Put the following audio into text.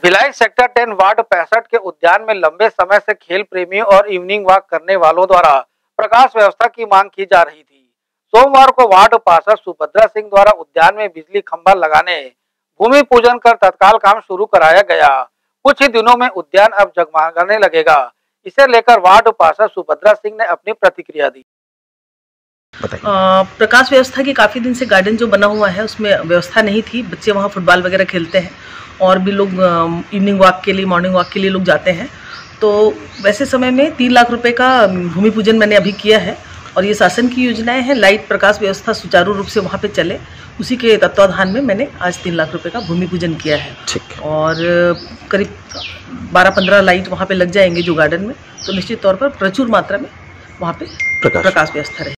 Bhilai sector 10 ward 65 के उद्यान में लंबे समय से खेल प्रेमियों और इवनिंग वॉक करने वालों द्वारा प्रकाश व्यवस्था की मांग की जा रही थी। सोमवार को वार्ड पार्षद सुभद्रा सिंह द्वारा उद्यान में बिजली खंभा लगाने, भूमि पूजन कर तत्काल काम शुरू कराया गया। कुछ ही दिनों में उद्यान अब जगमगाने लगेगा। इसे लेकर वार्ड पार्षद सुभद्रा सिंह ने अपनी प्रतिक्रिया दी। प्रकाश व्यवस्था की काफ़ी दिन से गार्डन जो बना हुआ है उसमें व्यवस्था नहीं थी। बच्चे वहाँ फुटबॉल वगैरह खेलते हैं और भी लोग इवनिंग वॉक के लिए, मॉर्निंग वॉक के लिए लोग जाते हैं। तो वैसे समय में 3 लाख रुपए का भूमि पूजन मैंने अभी किया है और ये शासन की योजनाएं हैं। लाइट प्रकाश व्यवस्था सुचारू रूप से वहाँ पे चले, उसी के तत्वाधान में मैंने आज 3 लाख रुपए का भूमि पूजन किया है। और करीब 12-15 लाइट वहाँ पे लग जाएंगे जो गार्डन में, तो निश्चित तौर पर प्रचुर मात्रा में वहाँ पे प्रकाश व्यवस्था रहेगी।